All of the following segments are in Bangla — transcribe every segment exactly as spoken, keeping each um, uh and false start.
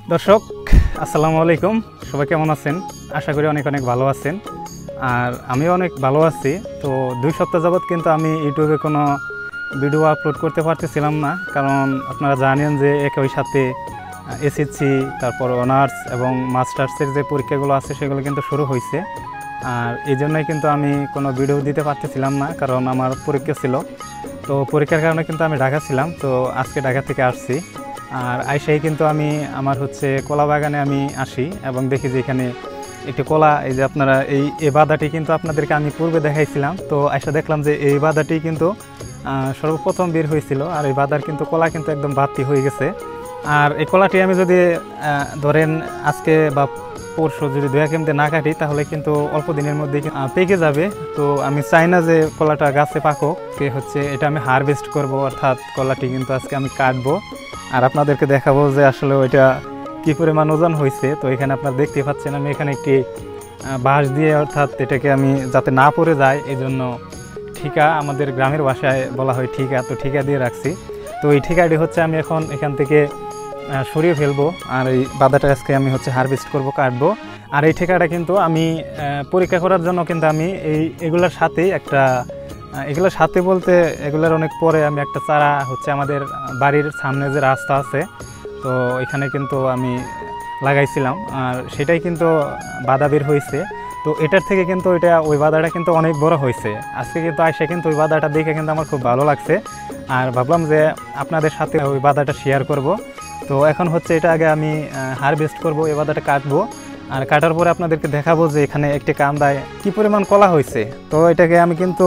দর্শক আসসালামু আলাইকুম, সবাই কেমন আছেন? আশা করি অনেক অনেক ভালো আছেন। আর আমিও অনেক ভালো আছি। তো দুই সপ্তাহ যাবৎ কিন্তু আমি ইউটিউবে কোনো ভিডিও আপলোড করতে পারতেছিলাম না, কারণ আপনারা জানেন যে একই সাথে এসএসসি, তারপর অনার্স এবং মাস্টার্সের যে পরীক্ষাগুলো আছে সেগুলো কিন্তু শুরু হয়েছে। আর এই জন্যই কিন্তু আমি কোনো ভিডিও দিতে পারতেছিলাম না, কারণ আমার পরীক্ষা ছিল। তো পরীক্ষার কারণে কিন্তু আমি ঢাকা ছিলাম, তো আজকে ঢাকা থেকে আসছি। আর আইসাই কিন্তু আমি আমার হচ্ছে কলা বাগানে আমি আসি এবং দেখি যে এখানে একটি কলা, এই যে আপনারা এই এই বাদাটি কিন্তু আপনাদেরকে আমি পূর্বে দেখাইছিলাম। তো আইসা দেখলাম যে এই বাদাটি কিন্তু সর্বপ্রথম বের হয়েছিল, আর এই বাদার কিন্তু কলা কিন্তু একদম বাড়তি হয়ে গেছে। আর এই কলাটি আমি যদি ধরেন আজকে বা পরশু যদি দয়া কেমতে না কাটি, তাহলে কিন্তু অল্প দিনের মধ্যে পেকে যাবে। তো আমি চাই না যে কলাটা গাছে পাকুক, কে হচ্ছে এটা আমি হারভেস্ট করব, অর্থাৎ কলাটি কিন্তু আজকে আমি কাটবো আর আপনাদেরকে দেখাবো যে আসলে ওইটা কী পরিমাণ ওজন হয়েছে। তো এখানে আপনারা দেখতে পাচ্ছেন আমি এখানে একটি বাঁশ দিয়ে, অর্থাৎ এটাকে আমি যাতে না পড়ে যায় এই জন্য ঠিকা, আমাদের গ্রামের ভাষায় বলা হয় ঠিকা, তো ঠিকা দিয়ে রাখছি। তো এই ঠিকাটি হচ্ছে আমি এখন এখান থেকে সরিয়ে ফেলবো, আর এই বাদাটা আজকে আমি হচ্ছে হারভেস্ট করব, কাটবো। আর এই ঠিকাটা কিন্তু আমি পরীক্ষা করার জন্য কিন্তু আমি এই এগুলোর সাথেই একটা এগুলোর সাথে বলতে এগুলোর অনেক পরে আমি একটা চারা হচ্ছে আমাদের বাড়ির সামনে যে রাস্তা আছে, তো এখানে কিন্তু আমি লাগাইছিলাম, আর সেটাই কিন্তু বাদা বের হয়েছে। তো এটার থেকে কিন্তু এটা ওই বাদাটা কিন্তু অনেক বড় হয়েছে। আজকে কিন্তু আইসা কিন্তু ওই বাদাটা দেখে কিন্তু আমার খুব ভালো লাগছে, আর ভাবলাম যে আপনাদের সাথে ওই বাদাটা শেয়ার করব। তো এখন হচ্ছে এটা আগে আমি হারভেস্ট করব, এই বাদাটা কাটবো, আর কাটার পরে আপনাদেরকে দেখাবো যে এখানে একটি কান্দায় কী পরিমাণ কলা হয়েছে। তো এটাকে আমি কিন্তু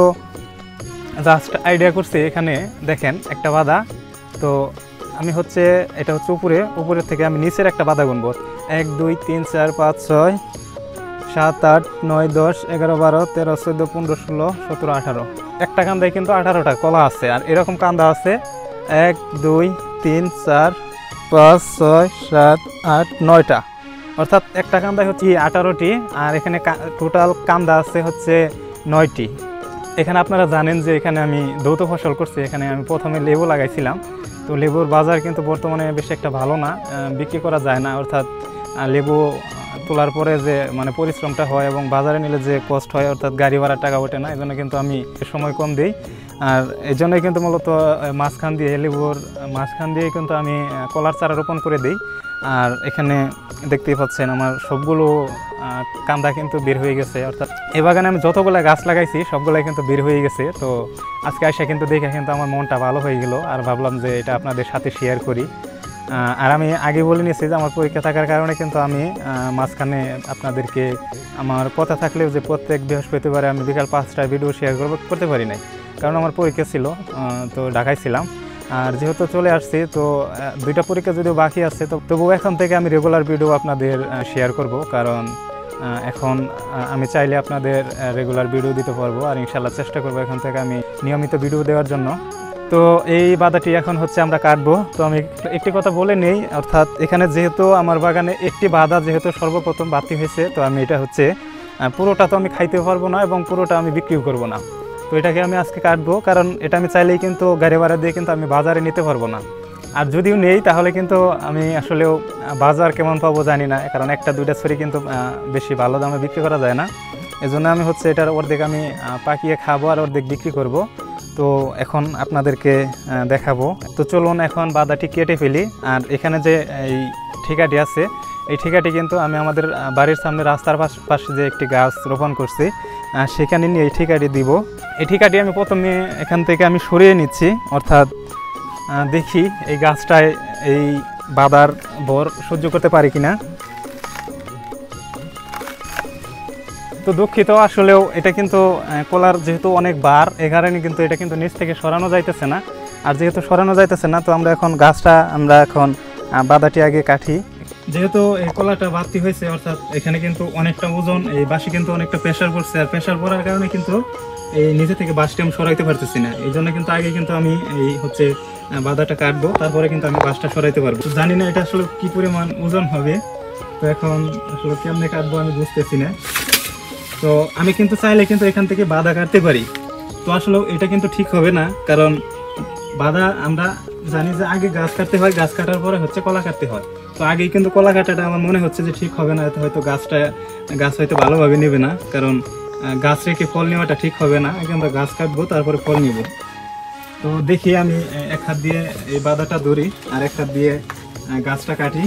জাস্ট আইডিয়া করছি। এখানে দেখেন একটা বাদা, তো আমি হচ্ছে এটা হচ্ছে উপরে উপরের থেকে আমি নিচের একটা বাদা গুনবো। এক দুই তিন চার পাঁচ ছয় সাত আট নয় দশ এগারো বারো তেরো চোদ্দো পনেরো ষোলো সতেরো আঠারো, একটা কান্দায় কিন্তু আঠারোটা কলা আছে। আর এরকম কান্দা আছে এক দুই তিন চার পাঁচ ছয় সাত আট নয়টা, অর্থাৎ একটা কান্দায় হচ্ছে আঠারোটি, আর এখানে টোটাল কান্দা আছে হচ্ছে নয়টি। এখানে আপনারা জানেন যে এখানে আমি দ্বৈত ফসল করছি। এখানে আমি প্রথমে লেবু লাগাইছিলাম, তো লেবুর বাজার কিন্তু বর্তমানে বেশি একটা ভালো না, বিক্রি করা যায় না। অর্থাৎ লেবু তোলার পরে যে মানে পরিশ্রমটা হয় এবং বাজারে নিলে যে কষ্ট হয়, অর্থাৎ গাড়ি ভাড়ার টাকা ওঠে না, এই জন্য কিন্তু আমি সময় কম দিই। আর এই জন্যই কিন্তু মূলত মাঝখান দিয়ে লেবুর মাঝখান দিয়ে কিন্তু আমি কলার চারা রোপণ করে দিই। আর এখানে দেখতেই পাচ্ছেন আমার সবগুলো কান্দা কিন্তু বের হয়ে গেছে, অর্থাৎ এই বাগানে আমি যতগুলো গাছ লাগাইছি সবগুলাই কিন্তু বের হয়ে গেছে। তো আজকে আসা কিন্তু দেখে কিন্তু আমার মনটা ভালো হয়ে গেল, আর ভাবলাম যে এটা আপনাদের সাথে শেয়ার করি। আর আমি আগে বলে নিয়েছি যে আমার পরীক্ষা থাকার কারণে কিন্তু আমি মাঝখানে আপনাদেরকে আমার কথা থাকলেও যে প্রত্যেক বৃহস্পতিবারে আমি বিকাল পাঁচটায় ভিডিও শেয়ার করবো করতে পারি নাই, কারণ আমার পরীক্ষা ছিল, তো ঢাকায় ছিলাম। আর যেহেতু চলে আসছি, তো দুইটা পরীক্ষা যদিও বাকি আছে, তো তবুও এখন থেকে আমি রেগুলার ভিডিও আপনাদের শেয়ার করব, কারণ এখন আমি চাইলে আপনাদের রেগুলার ভিডিও দিতে পারবো। আর ইনশাল্লাহ চেষ্টা করবো এখন থেকে আমি নিয়মিত ভিডিও দেওয়ার জন্য। তো এই বাদাটি এখন হচ্ছে আমরা কাটবো। তো আমি একটি কথা বলে নেই, অর্থাৎ এখানে যেহেতু আমার বাগানে একটি বাদা যেহেতু সর্বপ্রথম বাতি হয়েছে, তো আমি এটা হচ্ছে পুরোটা তো আমি খাইতে পারবো না এবং পুরোটা আমি বিক্রিও করবো না। তো এটাকে আমি আজকে কাটবো, কারণ এটা আমি চাইলেই কিন্তু গাড়ি ভাড়া দিয়ে কিন্তু আমি বাজারে নিতে পারবো না। আর যদিও নেই তাহলে কিন্তু আমি আসলেও বাজার কেমন পাবো জানি না, কারণ একটা দুইটা ছড়ি কিন্তু বেশি ভালো দামে বিক্রি করা যায় না। এজন্য আমি হচ্ছে এটার অর্ধেক আমি পাকিয়ে খাবো আর অর্ধেক বিক্রি করব। তো এখন আপনাদেরকে দেখাবো। তো চলুন এখন বাদাটি কেটে ফেলি। আর এখানে যে এই ঠিকাটি আছে, এই ঠিকাটি কিন্তু আমি আমাদের বাড়ির সামনে রাস্তার পাশে যে একটি গাছ রোপণ করছি, সেখানে নিয়ে এই ঠিকাটি দিব। এই ঠিকাটি আমি প্রথমে এখান থেকে আমি সরিয়ে নিচ্ছি, অর্থাৎ দেখি এই গাছটায় এই বাদার ভর সহ্য করতে পারি কিনা। তো দুঃখিত, আসলেও এটা কিন্তু কলার যেহেতু অনেক বার, এ কারণে কিন্তু এটা কিন্তু নিচ থেকে সরানো যাইতেছে না। আর যেহেতু সরানো যাইতেছে না, তো আমরা এখন গাছটা আমরা এখন বাদাটি আগে কাটি। যেহেতু এই কলাটা বাড়তি হয়েছে, অর্থাৎ এখানে কিন্তু অনেকটা ওজন, এই বাঁশি কিন্তু অনেকটা প্রেশার পড়ছে, আর প্রেশার পড়ার কারণে কিন্তু এই নিচে থেকে বাঁশটি আমি সরাইতে পারতেছি না। এই জন্য কিন্তু আগে কিন্তু আমি এই হচ্ছে বাদাটা কাটবো, তারপরে কিন্তু আমি বাঁশটা সরাইতে পারবো। তো জানি না এটা আসলে কি পরিমাণ ওজন হবে, তো এখন আসলে কেমনে কাটবো আমি বুঝতেছি না। তো আমি কিন্তু চাইলে কিন্তু এখান থেকে বাদা কাটতে পারি, তো আসলে এটা কিন্তু ঠিক হবে না, কারণ বাদা আমরা জানি যে আগে গাছ কাটতে হয়, গাছ কাটার পরে হচ্ছে কলা কাটতে হয়। তো আগেই কিন্তু কলা কাটাটা আমার মনে হচ্ছে যে ঠিক হবে না, এতে হয়তো গাছটা গাছ হয়তো ভালোভাবে নেবে না, কারণ আহ, গাছ রেখে ফল নেওয়াটা ঠিক হবে না। আগে আমরা গাছ কাটবো তারপরে ফল নিব। তো দেখি আমি আহ, এক হাত দিয়ে এই বাদাটা ধরি আর এক হাত দিয়ে আহ, গাছটা কাটি।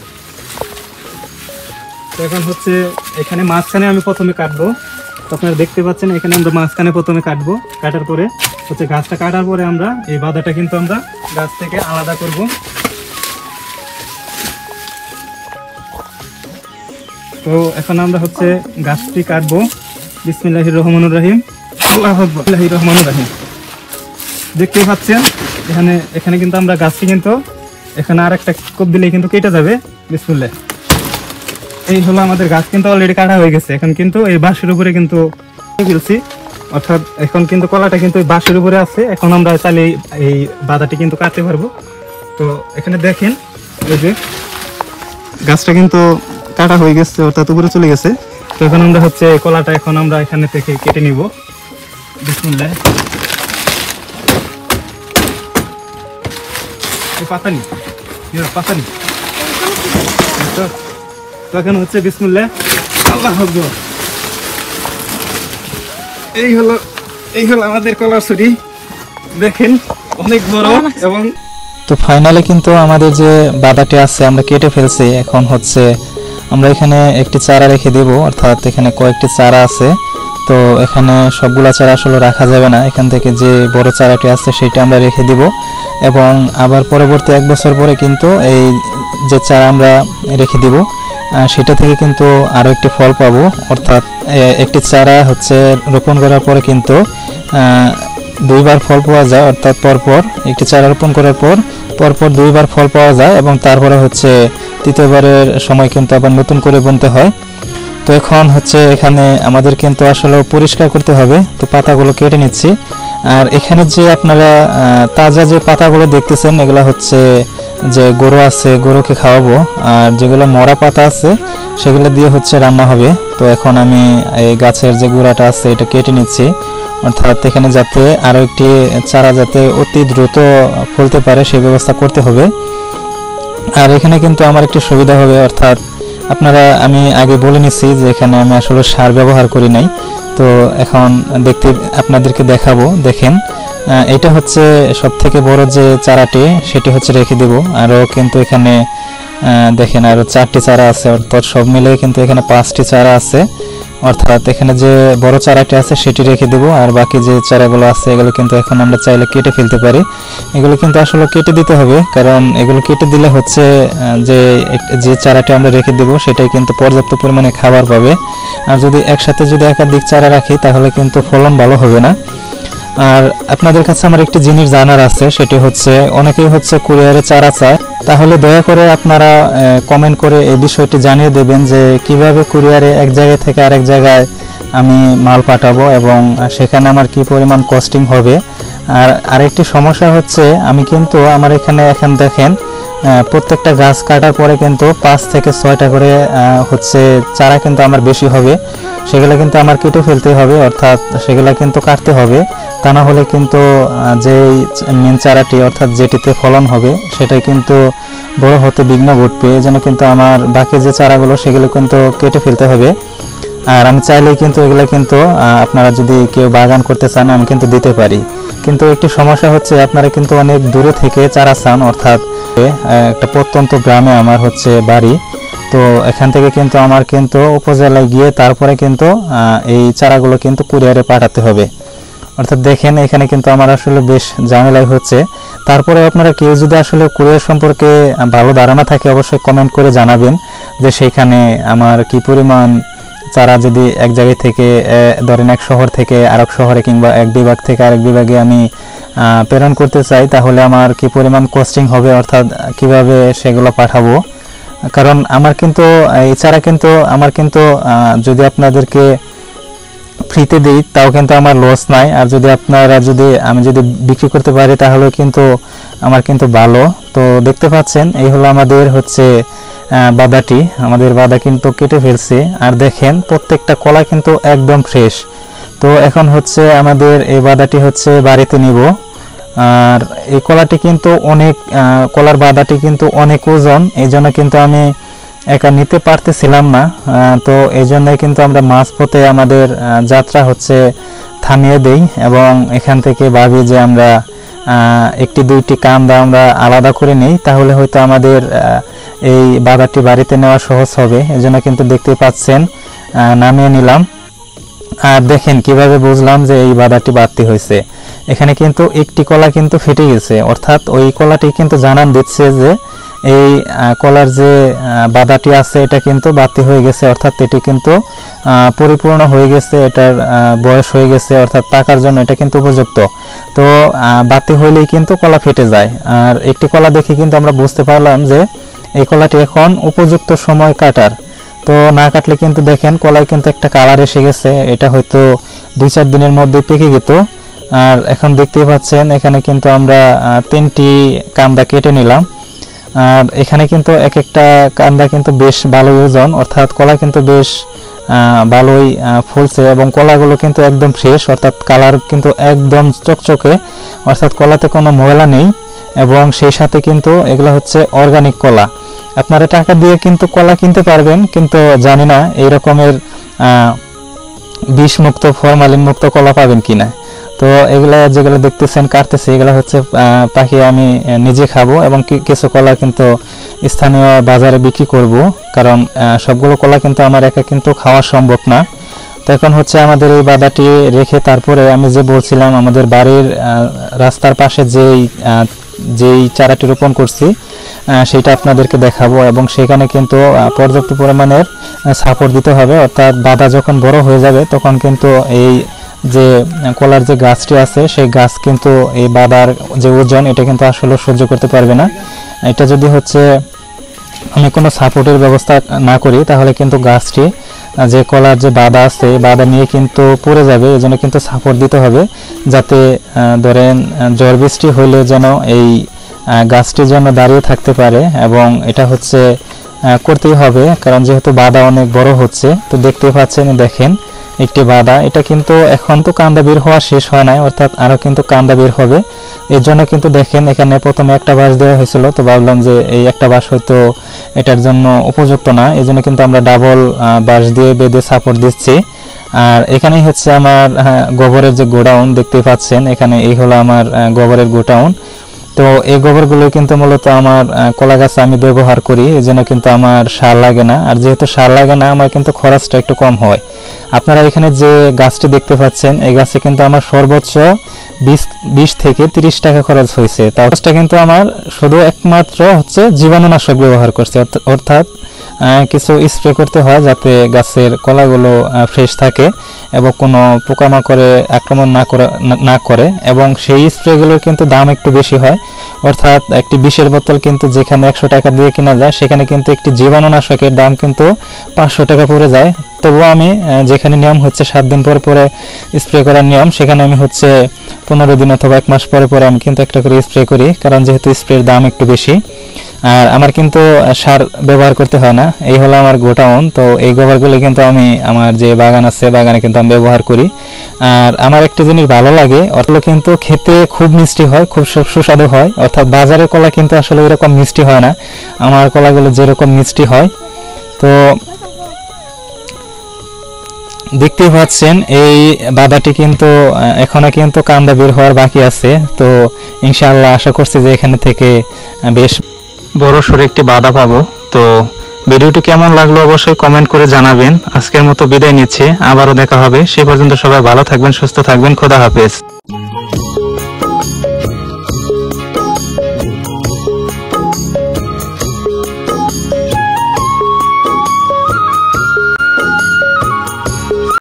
তো এখন হচ্ছে এখানে মাঝখানে আমি প্রথমে কাটবো। তো আপনারা দেখতে পাচ্ছেন এখানে আমরা মাঝখানে প্রথমে কাটবো, কাটার পরে হচ্ছে গাছটা কাটার পরে আমরা এই বাদাটা কিন্তু আমরা গাছ থেকে আলাদা করব। তো এখন আমরা হচ্ছে গাছটি কাটবো। বিসমিল্লাহির রহমানির রহিম, আল্লাহু আকবার, বিসমিল্লাহির রহমানির রহিম। দেখতেই পাচ্ছেন এখানে এখানে কিন্তু আমরা গাছটি কিন্তু এখানে আর একটা কোপ দিলে কিন্তু কেটে যাবে। বিসমিল্লাহ। এই হলো আমাদের গাছ কিন্তু অলরেডি কাটা হয়ে গেছে। এখন কিন্তু এই বাঁশের উপরে কিন্তু ফেলছি, অর্থাৎ এখন কিন্তু কলাটা কিন্তু বাঁশের উপরে আছে। এখন আমরা চাইলে এই বাদাটি কিন্তু কাটতে পারবো। তো এখানে দেখেন এই যে গাছটা কিন্তু কাটা হয়ে গেছে, অর্থাৎ উপরে চলে গেছে। তো এখন আমরা হচ্ছে কলাটা এখন আমরা এখানে থেকে কেটে নিব। বিসমিল্লাহ। এই পাতা নি পাতা নি এখন হচ্ছে বিসমিল্লাহ, আল্লাহু আকবার। এই হলো এই হলো আমাদের কলার ছড়ি, দেখেন অনেক বড়। এবং তো ফাইনালি কিন্তু আমাদের যে বাদাটি আছে আমরা কেটে ফেলছি। এখন হচ্ছে আমরা এখানে একটি চারা রেখে দেব, অর্থাৎ এখানে কয়েকটি চারা আছে। তো এখানে সবগুলা চারা আসলে রাখা যাবে না, এখান থেকে যে বড় চারাটি আছে সেটা আমরা রেখে দিব। এবং আবার পরবর্তী এক বছর পরে কিন্তু এই যে চারা আমরা রেখে দিব সেটা থেকে কিন্তু আরও একটি ফল পাবো। অর্থাৎ একটি চারা হচ্ছে রোপণ করার পরে কিন্তু দুইবার ফল পাওয়া যায়, অর্থাৎ পরপর একটি চারা রোপণ করার পর পরপর দুইবার ফল পাওয়া যায় এবং তারপরে হচ্ছে তৃতীয়বারের সময় কিন্তু আবার নতুন করে বুনতে হয়। তো এখন হচ্ছে এখানে আমাদের কিন্তু আসলে পরিষ্কার করতে হবে। তো পাতাগুলো কেটে নিচ্ছি। আর এখানে যে আপনারা তাজা যে পাতাগুলো দেখতেছেন এগুলো হচ্ছে যে গরু আছে, গরুকে খাওয়াবো। আর যেগুলো মরা পাতা আছে সেগুলো দিয়ে হচ্ছে রান্না হবে। তো এখন আমি এই গাছের যে গুঁড়াটা আছে এটা কেটে নিচ্ছি, অর্থাৎ এখানে যাতে আরও একটি চারা যাতে অতি দ্রুত ফলতে পারে সেই ব্যবস্থা করতে হবে। আর এখানে কিন্তু আমার একটি সুবিধা হবে, অর্থাৎ আপনারা আমি আগে বলে নিচ্ছি যে এখানে আমি আসলে সার ব্যবহার করি নাই। তো এখন দেখতে আপনাদেরকে দেখাবো। দেখেন এটা হচ্ছে সব থেকে বড় যে চারাটি সেটি হচ্ছে রেখে দেব। আরও কিন্তু এখানে দেখেন আরও চারটি চারা আছে, অর্থাৎ সব মিলে কিন্তু এখানে পাঁচটি চারা আছে। অর্থাৎ এখানে যে বড় চারাটি আছে সেটি রেখে দেব, আর বাকি যে চারাগুলো আছে এগুলো কিন্তু এখন আমরা চাইলে কেটে ফেলতে পারি। এগুলো কিন্তু আসলে কেটে দিতে হবে, কারণ এগুলো কেটে দিলে হচ্ছে যে যে চারাটি আমরা রেখে দেব সেটাই কিন্তু পর্যাপ্ত পরিমাণে খাবার পাবে। আর যদি একসাথে যদি একাধিক চারা রাখি তাহলে কিন্তু ফলন ভালো হবে না। আর আপনাদের কাছে আমার একটি জিনিস জানার আছে, সেটি হচ্ছে অনেকেই হচ্ছে কুরিয়ারে চারা চায়। তাহলে দয়া করে আপনারা কমেন্ট করে এই বিষয়টি জানিয়ে দেবেন যে কিভাবে কুরিয়ারে এক জায়গা থেকে আরেক জায়গায় আমি মাল পাঠাবো এবং সেখানে আমার কি পরিমাণ কস্টিং হবে। আর আরেকটি সমস্যা হচ্ছে আমি কিন্তু আমার এখানে এখন দেখেন প্রত্যেকটা গাছ কাটার পরে কিন্তু পাঁচ থেকে ছয়টা করে হচ্ছে চারা কিন্তু আমার বেশি হবে, সেগুলো কিন্তু আমার কেটে ফেলতে হবে, অর্থাৎ সেগুলো কিন্তু কাটতে হবে। তা না হলে কিন্তু যে মেন চারাটি অর্থাৎ যেটিতে ফলন হবে সেটাই কিন্তু বড় হতে বিঘ্ন ঘটবে। এই জন্য কিন্তু আমার বাকি যে চারাগুলো সেগুলো কিন্তু কেটে ফেলতে হবে। আর আমি চাইলেই কিন্তু এগুলো কিন্তু আপনারা যদি কেউ বাগান করতে চান আমি কিন্তু দিতে পারি, কিন্তু একটি সমস্যা হচ্ছে আপনারা কিন্তু অনেক দূরে থেকে চারা চান, অর্থাৎ একটা প্রত্যন্ত গ্রামে আমার হচ্ছে বাড়ি। তো এখান থেকে কিন্তু আমার কিন্তু উপজেলায় গিয়ে তারপরে কিন্তু এই চারাগুলো কিন্তু কুরিয়ারে পাঠাতে হবে। অর্থাৎ দেখেন এখানে কিন্তু আমার আসলে বেশ ঝামেলাই হচ্ছে। তারপরে আপনারা কেউ যদি আসলে কুরিয়ার সম্পর্কে ভালো ধারণা থাকে অবশ্যই কমেন্ট করে জানাবেন যে সেইখানে আমার কি পরিমাণ চারা যদি এক জায়গা থেকে ধরেন এক শহর থেকে আরেক শহরে কিংবা এক বিভাগ থেকে আরেক বিভাগে আমি প্রেরণ করতে চাই তাহলে আমার কি পরিমাণ কস্টিং হবে, অর্থাৎ কিভাবে সেগুলো পাঠাবো। কারণ আমার কিন্তু এই চারা কিন্তু আমার কিন্তু যদি আপনাদেরকে ফ্রিতে দিই তাও কিন্তু আমার লস নাই, আর যদি আপনারা যদি আমি যদি বিক্রি করতে পারি তাহলে কিন্তু আমার কিন্তু ভালো। তো দেখতে পাচ্ছেন এই হলো আমাদের হচ্ছে বাদাটি, আমাদের বাদা কিন্তু কেটে ফেলছি। আর দেখেন প্রত্যেকটা কলা কিন্তু একদম ফ্রেশ। তো এখন হচ্ছে আমাদের এই বাদাটি হচ্ছে বাড়িতে নিব। আর এই কলাটি কিন্তু অনেক আহ, কলার বাদাটি কিন্তু অনেক ওজন, এই জন্য কিন্তু আমি একা নিতে পারতেছিলাম না। আহ, তো এই জন্যই কিন্তু আমরা মাঝপথে আমাদের আহ, যাত্রা হচ্ছে থামিয়ে দেই এবং এখান থেকে ভাবি যে আমরা আহ, একটি দুইটি কান্দা আমরা আলাদা করে নিই, তাহলে হয়তো আমাদের আহ, এই বাদাটি বাড়িতে নেওয়া সহজ হবে। এই জন্য কিন্তু দেখতে পাচ্ছেন আহ, নামিয়ে নিলাম। আর দেখেন কিভাবে বুঝলাম যে এই বাদাটি বাড়তি হয়েছে। এখানে কিন্তু একটি কলা কিন্তু ফেটে গেছে, অর্থাৎ ওই কলাটি কিন্তু জানান দিচ্ছে যে এই আহ, কলার যে আহ, বাদাটি আছে এটা কিন্তু বাতি হয়ে গেছে, অর্থাৎ এটি কিন্তু আহ, পরিপূর্ণ হয়ে গেছে, এটার আহ, বয়স হয়ে গেছে, অর্থাৎ পাকার জন্য এটা কিন্তু উপযুক্ত। তো আহ, বাতি হইলেই কিন্তু কলা ফেটে যায়। আর একটি কলা দেখে কিন্তু আমরা বুঝতে পারলাম যে এই কলাটি এখন উপযুক্ত সময় কাটার। তো না কাটলে কিন্তু দেখেন কলায় কিন্তু একটা কালার এসে গেছে, এটা হয়তো দুই চার দিনের মধ্যে পেকে যেত। আর এখন দেখতেই পাচ্ছেন এখানে কিন্তু আমরা আহ, তিনটি কান্দা কেটে নিলাম। আর এখানে কিন্তু এক একটা কান্দা কিন্তু বেশ ভালো ওজন, অর্থাৎ কলা কিন্তু বেশ আহ, ভালোই আহ, ফুলছে এবং কলাগুলো কিন্তু একদম ফ্রেশ, অর্থাৎ কালার কিন্তু একদম চকচকে, অর্থাৎ কলাতে কোনো ময়লা নেই। এবং সেই সাথে কিন্তু এগুলো হচ্ছে অর্গানিক কলা। আপনারা টাকা দিয়ে কিন্তু কলা কিনতে পারবেন, কিন্তু জানি না এই রকমের বিষ মুক্ত ফরমালিন মুক্ত কলা পাবেন কিনা। তো এগুলা যেগুলো দেখতেছেন কাটতেছে এগুলো হচ্ছে পাখি আমি নিজে খাবো এবং কিছু কলা কিন্তু স্থানীয় বাজারে বিক্রি করব, কারণ সবগুলো কলা কিন্তু আমার একা কিন্তু খাওয়া সম্ভব না। তো এখন হচ্ছে আমাদের এই বাদাটি রেখে তারপরে আমি যে বলছিলাম আমাদের বাড়ির রাস্তার পাশে যেই যেই চারাটি রোপণ করছি সেটা আপনাদেরকে দেখাবো এবং সেখানে কিন্তু পর্যাপ্ত পরিমাণের সাপোর্ট দিতে হবে, অর্থাৎ বাদা যখন বড় হয়ে যাবে তখন কিন্তু এই যে কলার যে গাছটি আছে সেই গাছ কিন্তু এই বাদার যে ওজন এটা কিন্তু আসলে সহ্য করতে পারবে না। এটা যদি হচ্ছে আমি কোনো সাপোর্টের ব্যবস্থা না করি তাহলে কিন্তু গাছটি যে কলার যে বাদা আছে বাদা নিয়ে কিন্তু পড়ে যাবে। এই জন্য কিন্তু সাপোর্ট দিতে হবে, যাতে ধরেন ঝড় বৃষ্টি হইলে যেন এই গাছটি যেন দাঁড়িয়ে থাকতে পারে, এবং এটা হচ্ছে করতেই হবে কারণ যেহেতু বাদা অনেক বড় হচ্ছে। তো দেখতে পাচ্ছেন দেখেন একটি বাদা, এটা কিন্তু এখন তো কান্দা বের হওয়া শেষ হয় নাই, অর্থাৎ আরও কিন্তু কান্দা বের হবে। এর জন্য কিন্তু দেখেন এখানে প্রথমে একটা বাঁশ দেওয়া হয়েছিল, তো ভাবলাম যে এই একটা বাঁশ হয়তো এটার জন্য উপযুক্ত না, এই জন্য কিন্তু আমরা ডাবল বাঁশ দিয়ে বেঁধে সাপোর্ট দিচ্ছি। আর এখানেই হচ্ছে আমার গোবরের যে গোডাউন দেখতে পাচ্ছেন, এখানে এই হলো আমার গোবরের গোডাউন। তো এই গোবরগুলো কিন্তু মূলত আমার কলা গাছে আমি ব্যবহার করি, এই জন্য কিন্তু আমার সার লাগে না। আর যেহেতু সার লাগে না আমার কিন্তু খরচটা একটু কম হয়। আপনারা এখানে যে গাছটি দেখতে পাচ্ছেন এই গাছে কিন্তু আমার সর্বোচ্চ বিশ বিশ থেকে তিরিশ টাকা খরচ হয়েছে। তারটা কিন্তু আমার শুধু একমাত্র হচ্ছে জীবাণুনাশক ব্যবহার করছে, অর্থাৎ কিছু স্প্রে করতে হয় যাতে গাছের কলাগুলো ফ্রেশ থাকে এবং কোনো পোকামাকড়ে আক্রমণ না করে না করে এবং সেই স্প্রেগুলোর কিন্তু দাম একটু বেশি হয়, অর্থাৎ একটি বিষের বোতল কিন্তু যেখানে একশো টাকা দিয়ে কেনা যায় সেখানে কিন্তু একটি জীবাণুনাশকের দাম কিন্তু পাঁচশো টাকা পড়ে যায়। তবুও আমি যেখানে নিয়ম হচ্ছে সাত দিন পরে পরে স্প্রে করার নিয়ম, সেখানে আমি হচ্ছে পনেরো দিন অথবা এক মাস পরে পরে আমি কিন্তু একটা করে স্প্রে করি, কারণ যেহেতু স্প্রের দাম একটু বেশি। আর আমার কিন্তু সার ব্যবহার করতে হয় না। এই হলো আমার গোডাউন। তো এই গোবরগুলো কিন্তু আমি আমার যে বাগান আছে বাগানে কিন্তু আমি ব্যবহার করি। আর আমার একটা জিনিস ভালো লাগে, অর্থাৎ কিন্তু খেতে খুব মিষ্টি হয়, খুব সুস্বাদু হয়, অর্থাৎ বাজারের কলা কিন্তু আসলে এরকম মিষ্টি হয় না, আমার কলাগুলো যেরকম মিষ্টি হয়। তো দেখতেই পাচ্ছেন এই বাদাটি কিন্তু এখনো কিন্তু কান্দা বের হওয়ার বাকি আছে। তো ইনশাআল্লাহ আশা করছি যে এখানে থেকে বেশ বড় সড়ো একটি বাদা পাবো। তো ভিডিওটি কেমন লাগলো অবশ্যই কমেন্ট করে জানাবেন। আজকের মতো বিদায় নিচ্ছি, আবারও দেখা হবে। সে পর্যন্ত সবাই ভালো থাকবেন, সুস্থ থাকবেন। খোদা হাফেজ।